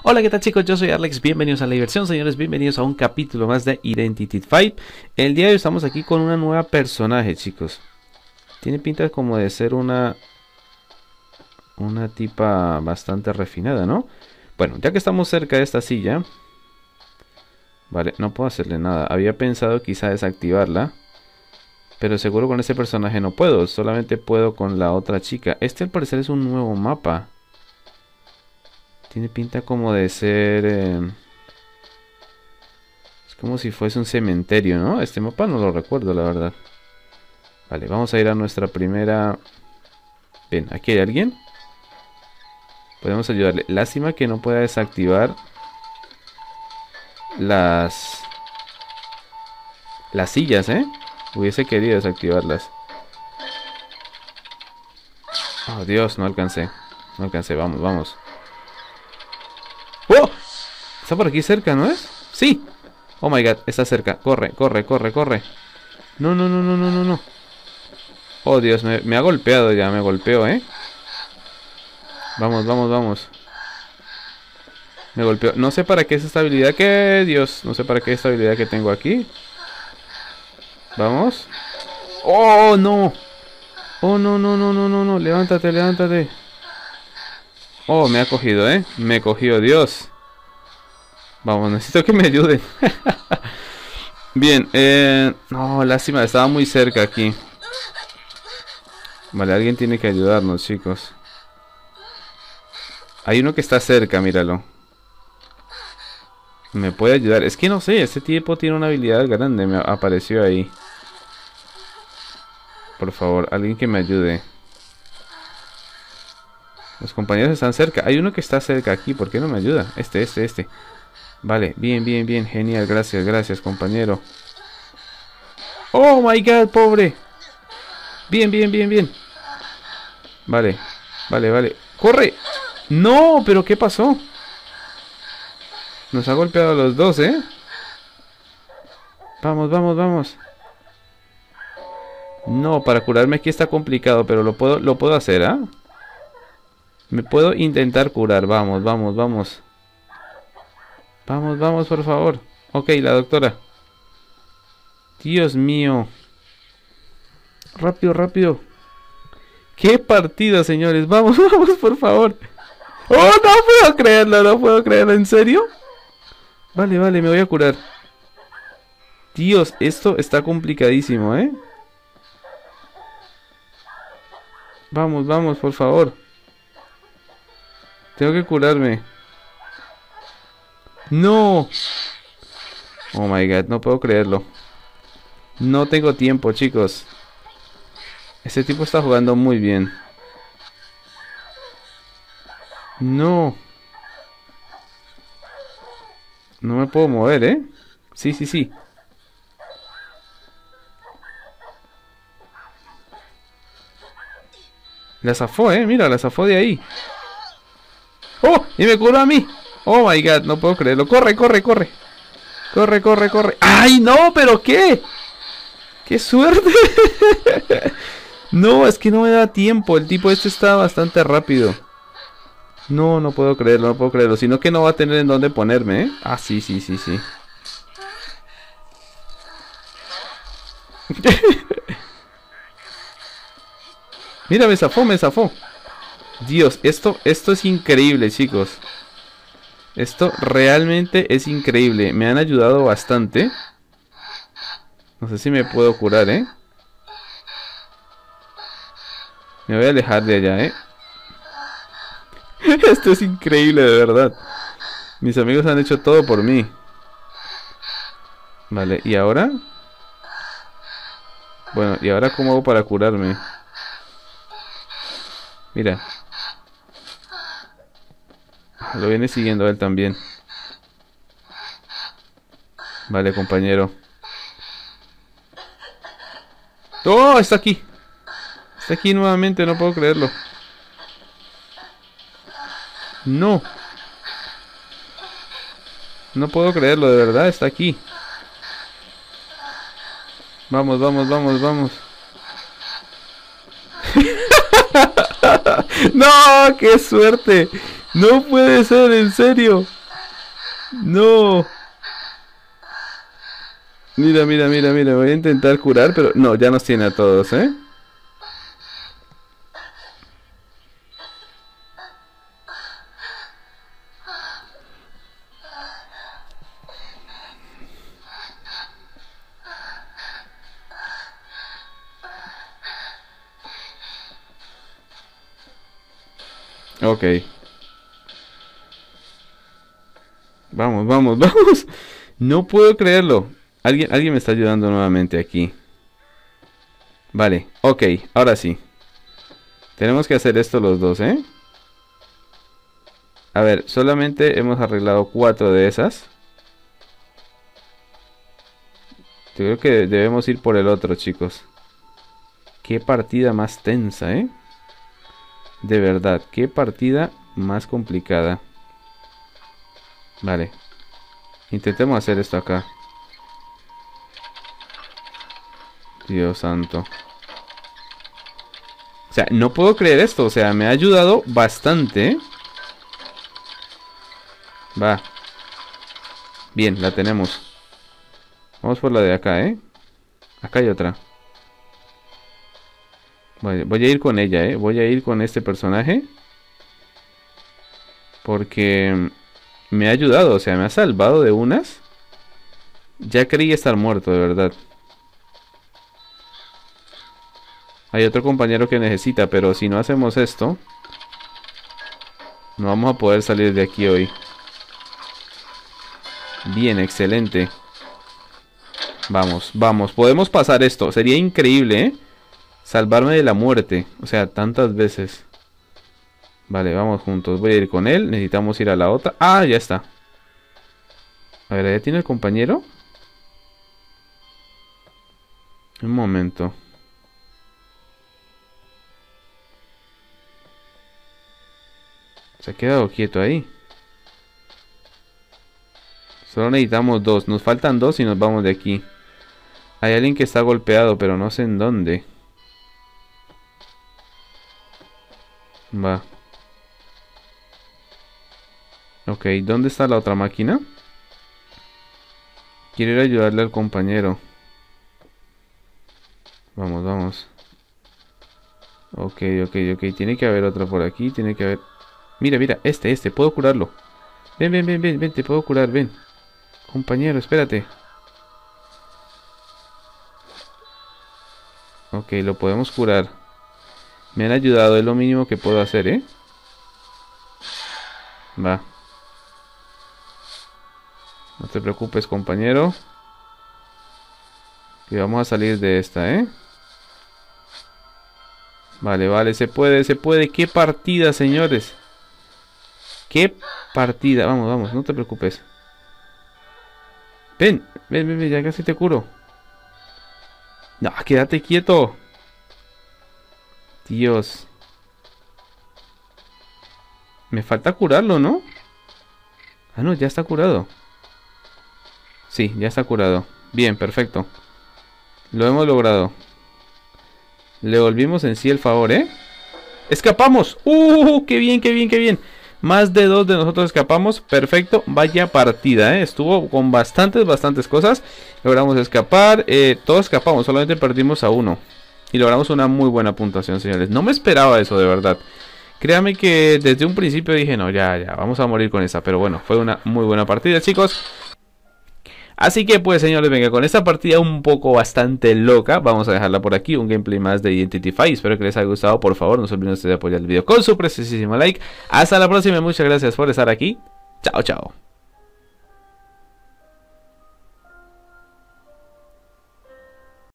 Hola, ¿qué tal chicos? Yo soy Alex, bienvenidos a la diversión, señores, bienvenidos a un capítulo más de Identity V. El día de hoy estamos aquí con una nueva personaje, chicos. Tiene pinta como de ser una tipa bastante refinada, ¿no? Bueno, ya que estamos cerca de esta silla. Vale, no puedo hacerle nada. Había pensado quizá desactivarla, pero seguro con este personaje no puedo. Solamente puedo con la otra chica. Este al parecer es un nuevo mapa. Tiene pinta como de ser... es como si fuese un cementerio, ¿no? Este mapa no lo recuerdo, la verdad. Vale, vamos a ir a nuestra primera... Ven, ¿aquí hay alguien? Podemos ayudarle. Lástima que no pueda desactivar las sillas, ¿eh? Hubiese querido desactivarlas. Oh, Dios, no alcancé. No alcancé, vamos, vamos. ¡Oh! Está por aquí cerca, ¿no es? ¡Sí! Oh my god, está cerca. Corre, corre, corre, corre. No, no, no, no, no, no, no. Oh Dios, me ha golpeado ya, me golpeó, ¿eh? Vamos, vamos, vamos. Me golpeó. No sé para qué es esta habilidad que... Dios, no sé para qué es esta habilidad que tengo aquí. Vamos. ¡Oh, no! ¡Oh, no, no, no, no, no, no! Levántate, levántate. Oh, me ha cogido, ¿eh? Me cogió, Dios. Vamos, necesito que me ayuden. Bien, no, lástima, estaba muy cerca aquí. Vale, alguien tiene que ayudarnos, chicos. Hay uno que está cerca, míralo. Me puede ayudar. Es que no sé, este tipo tiene una habilidad grande. Me apareció ahí. Por favor, alguien que me ayude. Los compañeros están cerca. Hay uno que está cerca aquí. ¿Por qué no me ayuda? Este. Vale, bien, bien, bien. Genial, gracias, gracias, compañero. Oh my god, pobre. Bien, bien, bien, bien. Vale, vale, vale. ¡Corre! ¡No! ¿Pero qué pasó? Nos ha golpeado a los dos, ¿eh? Vamos, vamos, vamos. No, para curarme aquí está complicado, pero lo puedo hacer, ¿ah? Me puedo intentar curar. Vamos, vamos, vamos. Vamos, vamos, por favor. Ok, la doctora. Dios mío. Rápido, rápido. ¡Qué partida, señores! Vamos, vamos, por favor. ¡Oh, no puedo creerlo! No puedo creerlo. ¿En serio? Vale, vale, me voy a curar. Dios, esto está complicadísimo, ¿eh? Vamos, vamos, por favor. Tengo que curarme. ¡No! Oh my god, no puedo creerlo. No tengo tiempo, chicos. Este tipo está jugando muy bien. No. No me puedo mover, ¿eh? Sí, sí, sí. La zafó, mira, la zafó de ahí. ¡Oh! Y me curó a mí. Oh my god, no puedo creerlo. Corre, corre, corre. Corre, corre, corre. ¡Ay, no! ¿Pero qué? ¡Qué suerte! No, es que no me da tiempo. El tipo este está bastante rápido. No, no puedo creerlo, no puedo creerlo. Sino que no va a tener en dónde ponerme, ¿eh? Ah, sí, sí, sí, sí. Mira, me zafó, me zafó. Dios, esto es increíble, chicos. Esto realmente es increíble. Me han ayudado bastante. No sé si me puedo curar, ¿eh? Me voy a alejar de allá, ¿eh? Esto es increíble, de verdad. Mis amigos han hecho todo por mí. Vale, ¿y ahora? Bueno, ¿y ahora cómo hago para curarme? Mira. Lo viene siguiendo él también. Vale, compañero. ¡Oh! Está aquí. Está aquí nuevamente, no puedo creerlo. No. No puedo creerlo, de verdad, está aquí. Vamos, vamos, vamos, vamos. ¡No! ¡Qué suerte! No puede ser, en serio. No. Mira, mira, mira, mira. Voy a intentar curar, pero no, ya nos tiene a todos, ¿eh? Ok. Vamos, vamos, vamos. No puedo creerlo. Alguien me está ayudando nuevamente aquí. Vale, ok, ahora sí. Tenemos que hacer esto los dos, ¿eh? A ver, solamente hemos arreglado 4 de esas. Yo creo que debemos ir por el otro, chicos. Qué partida más tensa, ¿eh? De verdad, qué partida más complicada. Vale. Intentemos hacer esto acá. Dios santo. O sea, no puedo creer esto. O sea, me ha ayudado bastante, ¿eh? Va. Bien, la tenemos. Vamos por la de acá, ¿eh? Acá hay otra. Voy a ir con ella, ¿eh? Voy a ir con este personaje. Porque me ha ayudado, o sea, me ha salvado de unas. Ya creí estar muerto, de verdad. Hay otro compañero que necesita, pero si no hacemos esto, no vamos a poder salir de aquí hoy. Bien, excelente. Vamos, vamos, podemos pasar esto. Sería increíble, ¿eh? Salvarme de la muerte. O sea, tantas veces. Vale, vamos juntos. Voy a ir con él. Necesitamos ir a la otra. Ah, ya está. A ver, ¿ya tiene el compañero? Un momento. Se ha quedado quieto ahí. Solo necesitamos 2. Nos faltan 2 y nos vamos de aquí. Hay alguien que está golpeado, pero no sé en dónde. Va. Ok, ¿dónde está la otra máquina? Quiero ir a ayudarle al compañero. Vamos, vamos. Ok, ok, ok. Tiene que haber otra por aquí. Tiene que haber... Mira, mira, este. Puedo curarlo. Ven, ven, ven, ven, ven. Te puedo curar, ven. Compañero, espérate. Ok, lo podemos curar. Me han ayudado, es lo mínimo que puedo hacer, ¿eh? Va. No te preocupes, compañero. Que vamos a salir de esta, ¿eh? Vale, vale, se puede, se puede. ¡Qué partida, señores! ¡Qué partida! Vamos, vamos, no te preocupes. Ven, ven, ven, ven, ya casi te curo. No, quédate quieto. Dios. Me falta curarlo, ¿no? Ah, no, ya está curado. Sí, ya está curado. Bien, perfecto. Lo hemos logrado. Le volvimos en sí el favor, ¿eh? ¡Escapamos! ¡Qué bien, qué bien, qué bien! Más de 2 de nosotros escapamos. Perfecto. Vaya partida, ¿eh? Estuvo con bastantes cosas. Logramos escapar. Todos escapamos. Solamente perdimos a uno. Y logramos una muy buena puntuación, señores. No me esperaba eso, de verdad. Créame que desde un principio dije, no, ya, vamos a morir con esa. Pero bueno, fue una muy buena partida, chicos. Así que pues, señores, venga, con esta partida un poco bastante loca, vamos a dejarla por aquí, un gameplay más de Identity-V. Espero que les haya gustado. Por favor, no se olviden ustedes de apoyar el video con su preciosísimo like. Hasta la próxima, muchas gracias por estar aquí. Chao, chao.